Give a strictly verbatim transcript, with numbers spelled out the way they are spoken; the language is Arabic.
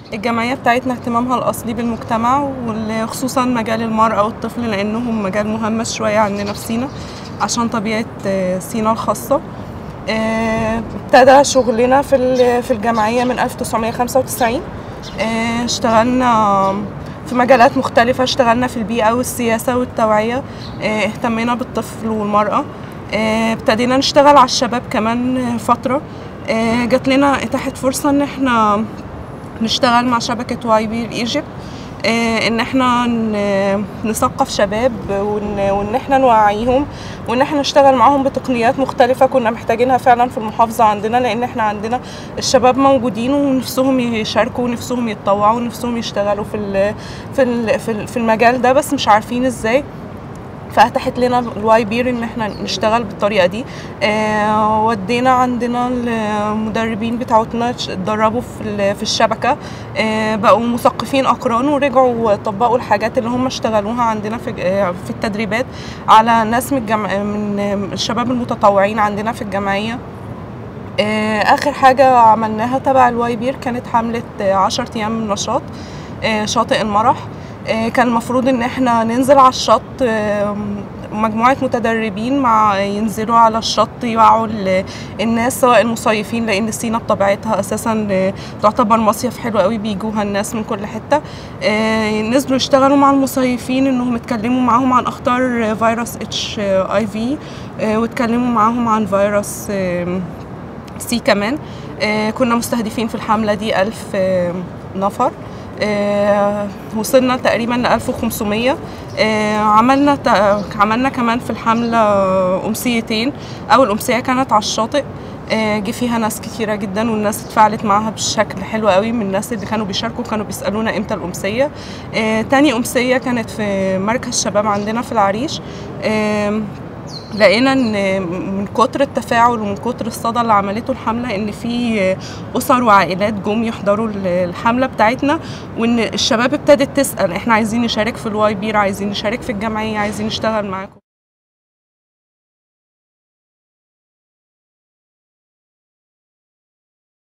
الجمعية بتاعتنا اهتمامها الأصلي بالمجتمع وخصوصا مجال المرأة والطفل، لأنهم مجال مهمش شوية عندنا في سينا عشان طبيعة سينا الخاصة. ابتدى شغلنا في في الجمعية من ألف وتسعمية وخمسة وتسعين. اشتغلنا في مجالات مختلفة، اشتغلنا في البيئة والسياسة والتوعية، اهتمينا بالطفل والمرأة. ابتدينا نشتغل على الشباب كمان فترة. جات لنا اتاحت فرصة ان احنا نشتغل مع شبكة واي بير ايجيبت، ان احنا نثقف شباب وان احنا نوعيهم وان احنا نشتغل معاهم بتقنيات مختلفة كنا محتاجينها فعلا في المحافظة عندنا، لان احنا عندنا الشباب موجودين ونفسهم يشاركوا ونفسهم يتطوعوا ونفسهم يشتغلوا في في في المجال ده، بس مش عارفين ازاي. فاتاحت لنا الواي بير ان احنا نشتغل بالطريقه دي. آه ودينا عندنا المدربين بتاعتنا اتدربوا في في الشبكه، آه بقوا مثقفين اقران ورجعوا طبقوا الحاجات اللي هم اشتغلوها عندنا في آه في التدريبات على ناس من الجمع من الشباب المتطوعين عندنا في الجمعيه. آه اخر حاجه عملناها تبع الواي بير كانت حمله عشرة ايام نشاط آه شاطئ المرح. كان المفروض ان احنا ننزل على الشط، مجموعة متدربين مع ينزلوا على الشط يوعوا الناس سواء المصيفين، لان سينا بطبيعتها اساسا تعتبر مصيف حلو قوي بيجوها الناس من كل حتة. نزلوا يشتغلوا مع المصيفين انهم يتكلموا معاهم عن اخطار فيروس اتش اي في، واتكلموا معاهم عن فيروس سي كمان. كنا مستهدفين في الحملة دي ألف نفر. آه وصلنا تقريبا ل ألف وخمسمية. آه عملنا عملنا كمان في الحمله امسيتين. اول امسيه كانت على الشاطئ، آه جه فيها ناس كتيره جدا والناس اتفاعلت معاها بشكل حلو قوي من الناس اللي كانوا بيشاركوا، كانوا بيسالونا امتى الامسيه. آه تاني امسيه كانت في مركز شباب عندنا في العريش. آه لقينا ان من كتر التفاعل ومن كتر الصدى اللي عملته الحمله ان في اسر وعائلات جم يحضروا الحمله بتاعتنا، وان الشباب ابتدت تسال احنا عايزين نشارك في الواي بير، عايزين نشارك في الجمعيه، عايزين نشتغل معاكم.